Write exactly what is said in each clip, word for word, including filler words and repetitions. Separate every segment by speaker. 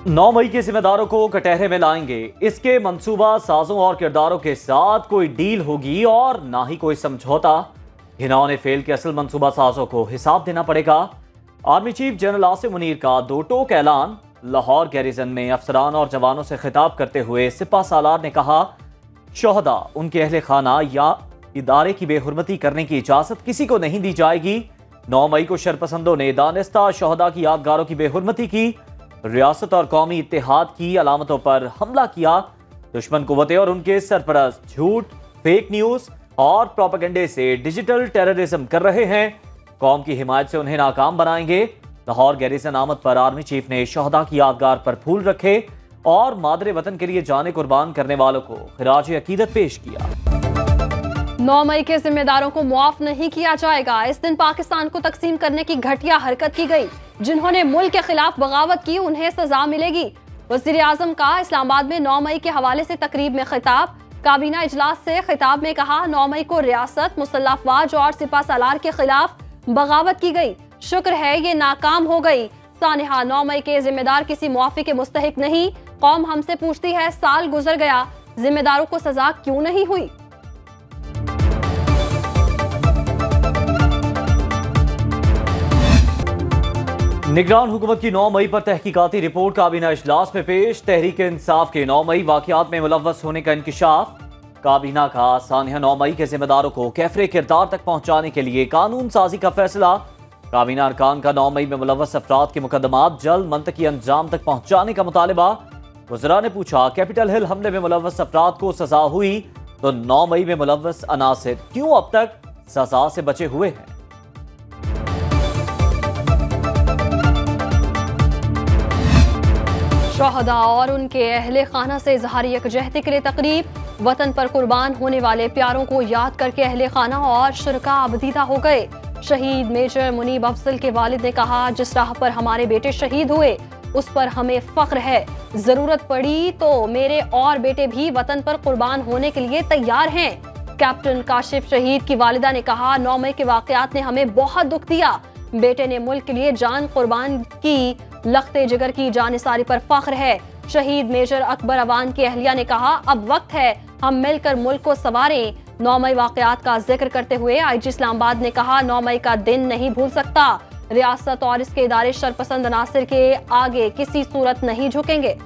Speaker 1: नौ मई के जिम्मेदारों को कटहरे में लाएंगे। इसके मंसूबा साजों और किरदारों के साथ कोई डील होगी और ना ही कोई समझौता। घिनौने फेल के असल मंसूबा साजों को हिसाब देना पड़ेगा। Army chief general Asim Munir का दो टोक ऐलान। लाहौर गैरिजन में अफसरान और जवानों से खिताब करते हुए सिपा सालार ने कहा, शोहदा, उनके अहले खाना या इदारे की बेहुरमती करने की इजाजत किसी को नहीं दी जाएगी। नौ मई को शरपसंदों ने दानिस्ता शोहदा की यादगारों की बेहुरमती की, रियासत और कौमी इत्तेहाद की अलामतों पर हमला किया। दुश्मन कुव्वतें और उनके सरपरस्त झूठ, फेक न्यूज और प्रोपेगेंडे से डिजिटल टेररिज्म कर रहे हैं। कौम की हिमायत से उन्हें नाकाम बनाएंगे। लाहौर गैरिसन आमद पर आर्मी चीफ ने शोहदा की यादगार पर फूल रखे और मादरे वतन के लिए जाने कुर्बान करने वालों को खिराज अकीदत पेश किया।
Speaker 2: नौ मई के जिम्मेदारों को मुआफ नहीं किया जाएगा। इस दिन पाकिस्तान को तकसीम करने की घटिया हरकत की गई। जिन्होंने मुल्क के खिलाफ बगावत की उन्हें सजा मिलेगी। वजीर आजम का इस्लामाबाद में नौ मई के हवाले से तकरीब में खिताब। काबीना इजलास से खिताब में कहा, नौ मई को रियासत, मुसल्लह अफवाज और सिपा सालार के खिलाफ बगावत की गई। शुक्र है ये नाकाम हो गई। सानिहा, नौ मई के जिम्मेदार किसी मुआफी के मुस्तहिक नहीं। कौम हमसे पूछती है, साल गुजर गया, जिम्मेदारों को सजा क्यों नहीं हुई?
Speaker 1: निगरान हुकूमत की नौ मई पर तहकीकाती रिपोर्ट काबीना इजलास में पेश। तहरीक इंसाफ के नौ मई वाकयात में मुलव्वस होने का इंकिशाफ। काबीना का सानिया नौ मई के जिम्मेदारों को कैफरे किरदार तक पहुंचाने के लिए कानून साजी का फैसला। काबीना अरकान का नौ मई में मुलव्वस अफराद के मुकदमात जल्द मंतकी अंजाम तक पहुंचाने का मुतालबा। वज़रा ने पूछा, कैपिटल हिल हमले में मुलव्वस अफराद को सजा हुई तो नौ मई में मुलव्वस अनासिर क्यों अब तक सजा से बचे हुए हैं?
Speaker 2: शोहदा और उनके अहले खाना से इजहार यकजहती के लिए तकरीब। वतन पर कुर्बान होने वाले प्यारों को याद करके अहले खाना और शुरका अबदीदा हो गए। शहीद मेजर मुनीब अफजल के वालिद ने कहा, जिस राह पर हमारे बेटे शहीद हुए उस पर हमें फख्र है। जरूरत पड़ी तो मेरे और बेटे भी वतन पर कुर्बान होने के लिए तैयार हैं। कैप्टन काशिफ शहीद की वालिदा ने कहा, नौ मई के वाकयात ने हमें बहुत दुख दिया। बेटे ने मुल्क के लिए जान कुर्बान की, लख्ते जिगर की जानिसारी पर फख्र है। शहीद मेजर अकबर अवान की अहलिया ने कहा, अब वक्त है हम मिलकर मुल्क को संवारें। नौ मई वाकयात का जिक्र करते हुए आई जी इस्लामाबाद ने कहा, नौ मई का दिन नहीं भूल सकता। रियासत और इसके इदारे शरपसंद अनासिर के आगे किसी सूरत नहीं झुकेंगे।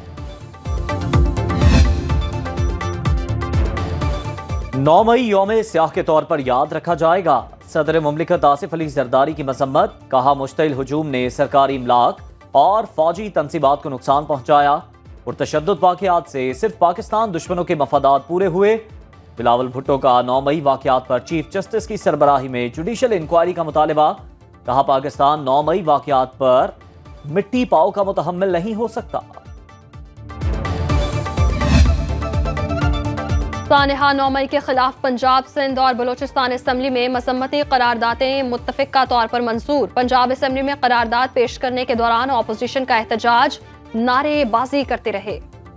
Speaker 1: नौ मई यौम स्याह के तौर पर याद रखा जाएगा। सदर मुमलिकत आसिफ अली जरदारी की मजम्मत। कहा, मुश्तइल हुजूम ने सरकारी इमलाक और फौजी तंसीबात को नुकसान पहुंचाया। पुरतशद्दुद वाकयात से सिर्फ पाकिस्तान दुश्मनों के मफादात पूरे हुए। बिलावल भुट्टो का नौ मई वाकयात पर चीफ जस्टिस की सरबराही में जुडिशल इंक्वायरी का मुतालबा। कहा, पाकिस्तान नौ मई वाकयात पर मिट्टी पाव का मुतहम्मिल नहीं हो सकता।
Speaker 2: सानिहा, नौ मई के खिलाफ पंजाब, सिंध और बलोचिस्तान असम्बली में मसम्मती करारदादें मुत्तफिका तौर पर मंजूर। पंजाब असम्बली में करारदाद पेश करने के दौरान अपोजिशन का एहतजाज, नारेबाजी करते रहे।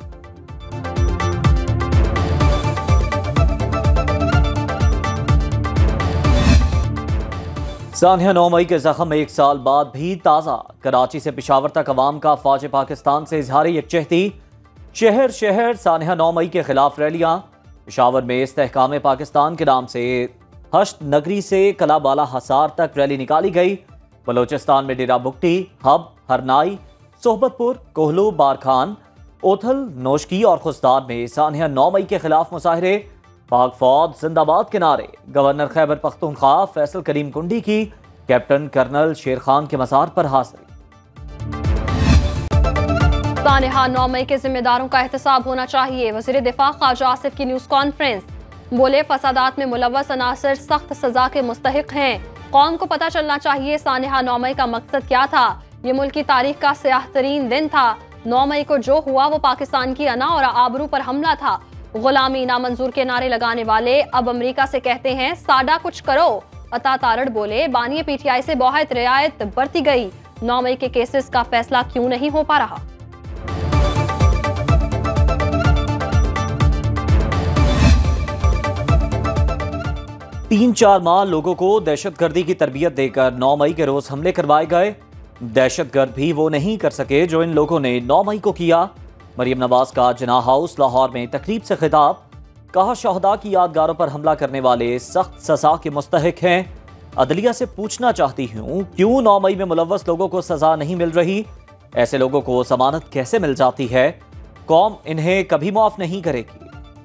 Speaker 1: सानिया, नौ मई के जख्म एक साल बाद भी ताज़ा। कराची से पेशावर तक अवाम का फौज पाकिस्तान से इजहार यकजहती। शहर शहर सानिया नौ मई के खिलाफ रैलियां। पेशावर में इस्तेहकाम पाकिस्तान के नाम से हश्त नगरी से कलाबाला हसार तक रैली निकाली गई। बलोचिस्तान में डेरा बुगटी, हब, हरनाई, सोहबतपुर, कोहलू, बारखान, ओथल, नोशकी और खुसदार में सानिया नौ मई के खिलाफ मुजाहरे। पाक फौज जिंदाबाद के नारे। गवर्नर खैबर पख्तूनख्वा फैसल करीम कुंडी की कैप्टन कर्नल शेर खान के मज़ार पर हाजिरी।
Speaker 2: सानिहा, नौ मई के जिम्मेदारों का एहतसाब होना चाहिए। वज़ीर दिफा ख्वाजा आसिफ की न्यूज़ कॉन्फ्रेंस। बोले, फसादात में मुलव्वस अनासिर सख्त सजा के मुस्तहिक हैं। कौम को पता चलना चाहिए सानिहा नौ मई का मकसद क्या था। ये मुल्क की तारीख का स्याह तरीन दिन था। नौ मई को जो हुआ वो पाकिस्तान की अना और आबरू पर हमला था। गुलामी नामंजूर के नारे लगाने वाले अब अमेरिका से कहते हैं, साडा कुछ करो। अता तारड़ बोले, बानिए पीटीआई से बहुत रियायत बरती गई। नौ मई के केसेस का फैसला क्यों नहीं हो पा रहा? तीन चार माह लोगों को दहशतगर्दी की तरबियत देकर नौ मई के रोज हमले करवाए गए।
Speaker 1: दहशतगर्द भी वो नहीं कर सके जो इन लोगों ने नौ मई को किया। मरियम नवाज का जिन्ना हाउस लाहौर में तकरीब से खिताब, कहा शहदा की यादगारों पर हमला करने वाले सख्त सजा के मुस्तहिक हैं। अदलिया से पूछना चाहती हूँ क्यों नौ मई में मुलव्वस लोगों को सजा नहीं मिल रही, ऐसे लोगों को जमानत कैसे मिल जाती है, कौम इन्हें कभी माफ नहीं करेगी।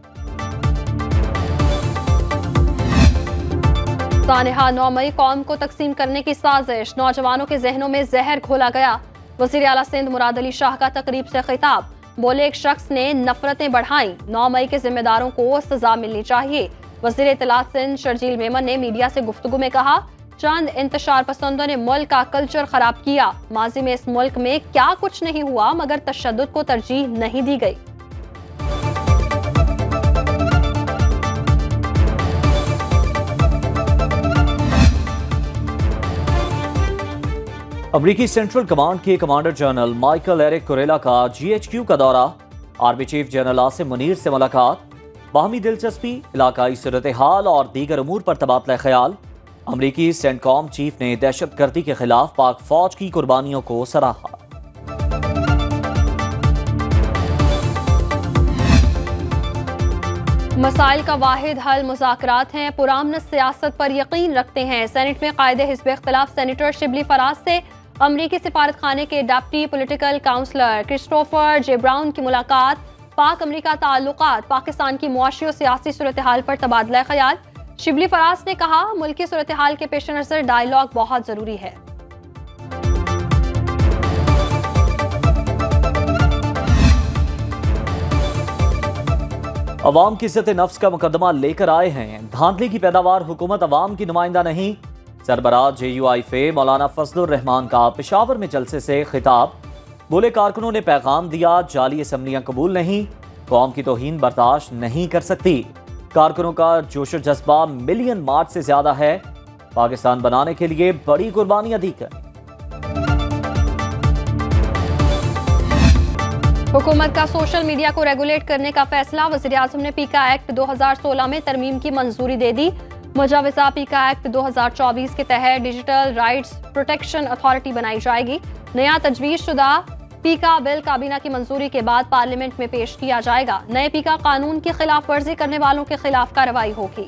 Speaker 2: सानेहा नौ मई कौम को तकसीम करने की साजिश, नौजवानों के जहनों में जहर घोला गया। वज़ीर आला सिंध मुराद अली शाह का तकरीब से खिताब, बोले एक शख्स ने नफरतें बढ़ाई, नौ मई के जिम्मेदारों को सजा मिलनी चाहिए। वज़ीर इत्तलात सिंध शर्जील मेमन ने मीडिया से गुफ्तगू में कहा, चंद इंतशार पसंदों ने मुल्क का कल्चर खराब किया। माजी में इस मुल्क में क्या कुछ नहीं हुआ मगर तशद्दुद को तरजीह नहीं दी गई।
Speaker 1: अमरीकी सेंट्रल कमांड के commander general Michael Erik Kurilla का जीएचक्यू का दौरा, army chief general Asim Munir से मुलाकात, बाहमी दिलचस्पी, इलाकाई सूरत हाल और दीगर उमूर पर तबादला ख्याल। अमरीकी सेंटकॉम चीफ ने दहशतगर्दी के खिलाफ पाक फौज की कुर्बानियों को सराहा।
Speaker 2: मसाइल का वाहिद हल मुज़ाकरात हैं, पुरामन सियासत पर यकीन रखते हैं। सेनेट में कायदे हिज़्ब इख्तिलाफ सेनेटर शिबली फराज से अमरीकी सिफारत खाने के deputy political counsellor Christopher J Brown की मुलाकात, पाक अमरीका ताल्लुकात, पाकिस्तान की मुआशी और सियासी सूरत हाल पर तबादला ख्याल। शिबली फराज ने कहा, मुल्की सूरत हाल के पेश नज़र डायलॉग बहुत जरूरी है।
Speaker 1: अवाम की इज्जत नफ्स का मुकदमा लेकर आए हैं, धांधली की पैदावार हुकूमत अवाम की नुमाइंदा नहीं। सरबराह जे यू आई फे मौलाना फजलुर रहमान का पेशावर में जलसे से खिताब, बोले कारकुनों ने पैगाम दिया, जाली असम्बलियां कबूल नहीं, कौम की तौहीन बर्दाश्त नहीं कर सकती। कारकुनों का जोश और जज्बा मिलियन मार्च से ज्यादा है, पाकिस्तान बनाने के लिए बड़ी कुर्बानियां दी गई।
Speaker 2: हुकूमत का सोशल मीडिया को रेगुलेट करने का फैसला, वज़ीर आज़म ने पीका एक्ट दो हजार सोलह में तरमीम की मंजूरी दे दी। मुजाविजा पीका एक्ट दो हजार चौबीस के तहत डिजिटल राइट्स प्रोटेक्शन अथॉरिटी बनाई जाएगी। नया तजवीज़ शुदा पीका बिल काबीना की मंजूरी के बाद पार्लियामेंट में पेश किया जाएगा। नए पीका कानून की खिलाफ वर्जी करने वालों के खिलाफ कार्रवाई होगी।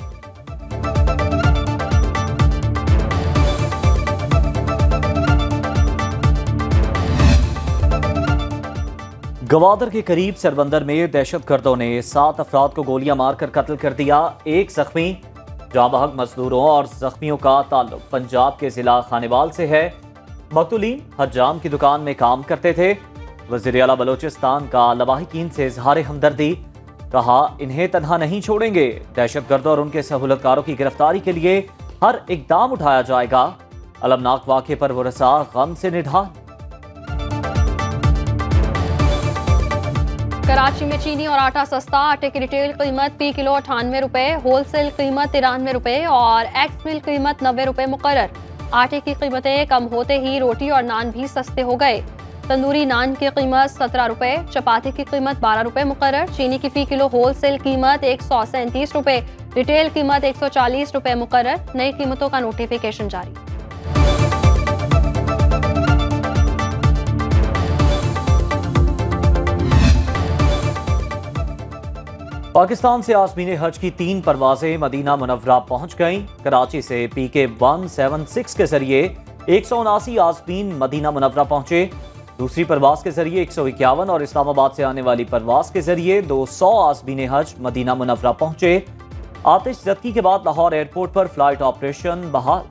Speaker 1: गवादर के करीब सरबंदर में दहशतगर्दों ने सात अफराद को गोलियां मारकर कत्ल कर दिया, एक जख्मी। जांबहक मजदूरों और जख्मियों का ताल्लुक पंजाब के जिला खानेवाल से है। मकतूलीन हज्जाम की दुकान में काम करते थे। वज़ीर आला बलोचिस्तान का लवाहिकीन से इजहार हमदर्दी, कहा इन्हें तन्हा नहीं छोड़ेंगे, दहशतगर्दों और उनके सहूलतकारों की गिरफ्तारी के लिए हर इकदाम उठाया जाएगा। अलमनाक वाक़े पर वरसा गम से निढाल।
Speaker 2: कराची में चीनी और आटा सस्ता, आटे की रिटेल कीमत फी किलो अठानवे रुपए, होलसेल कीमत तिरानवे रुपए और एक्स मिल कीमत नब्बे रुपए मुकर्रर। आटे की कीमतें कम होते ही रोटी और नान भी सस्ते हो गए। तंदूरी नान की कीमत सत्रह रुपए, चपाती की कीमत बारह रुपए मुकर्रर। चीनी की फी किलो होलसेल कीमत एक सौ सैंतीस रुपए, रिटेल कीमत एक सौ चालीस रुपए मुकर्रर। नई कीमतों का नोटिफिकेशन जारी।
Speaker 1: पाकिस्तान से आज़मीन हज की तीन परवाजें मदीना मुनव्वरा पहुंच गईं। कराची से पी के वन सेवन सिक्स के जरिए एक सौ उनासी आज़मीन मदीना मुनव्वरा पहुंचे। दूसरी परवाज के जरिए एक सौ इक्यावन और इस्लामाबाद से आने वाली परवाज के जरिए दो सौ आज़मीन हज मदीना मुनव्वरा पहुंचे। आतिशज़दगी के बाद लाहौर एयरपोर्ट पर फ्लाइट ऑपरेशन बहाल।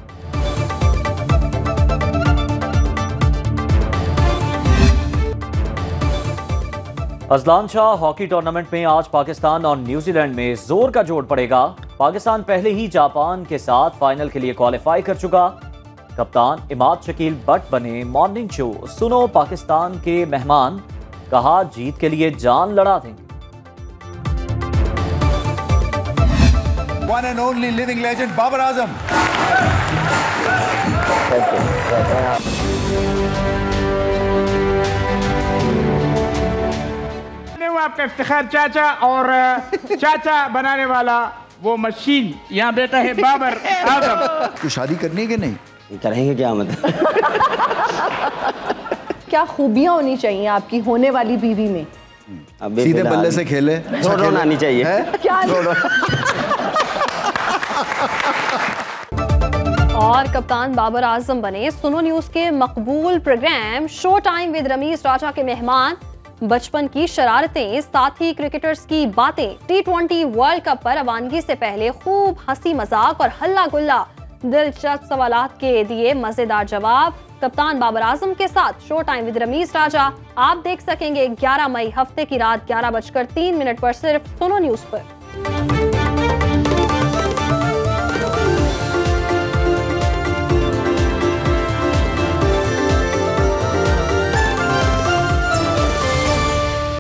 Speaker 1: अजलान शाह हॉकी टूर्नामेंट में आज पाकिस्तान और न्यूजीलैंड में जोर का जोड़ पड़ेगा। पाकिस्तान पहले ही जापान के साथ फाइनल के लिए क्वालिफाई कर चुका। कप्तान इमाद शकील बट बने मॉर्निंग शो सुनो पाकिस्तान के मेहमान, कहा जीत के लिए जान लड़ा देंगे।
Speaker 3: One and only living legend Babar Azam.
Speaker 4: आपका इफ्तिखार चाचा और चाचा बनाने वाला वो मशीन, यहाँ बेटा है बाबर आजम।
Speaker 3: तो शादी करनी है कि नहीं?
Speaker 5: करेंगे क्या मतलब?
Speaker 6: क्या खूबियां होनी चाहिए आपकी होने वाली बीवी में?
Speaker 5: अब
Speaker 3: सीधे बल्ले से खेले,
Speaker 5: ड्रोन ड्रोन आनी चाहिए।
Speaker 6: क्या
Speaker 2: और कप्तान बाबर आजम बने सुनो न्यूज के मकबूल programme show time with Ramiz Raja के मेहमान। बचपन की शरारतें, साथ ही क्रिकेटर्स की बातें, टी ट्वेंटी वर्ल्ड कप पर रवानगी से पहले खूब हंसी मजाक और हल्ला गुल्ला, दिलचस्प सवालात के दिए मजेदार जवाब। कप्तान बाबर आजम के साथ show time with Ramiz Raja आप देख सकेंगे ग्यारह मई हफ्ते की रात ग्यारह बजकर तीन मिनट पर सिर्फ सुनो न्यूज पर।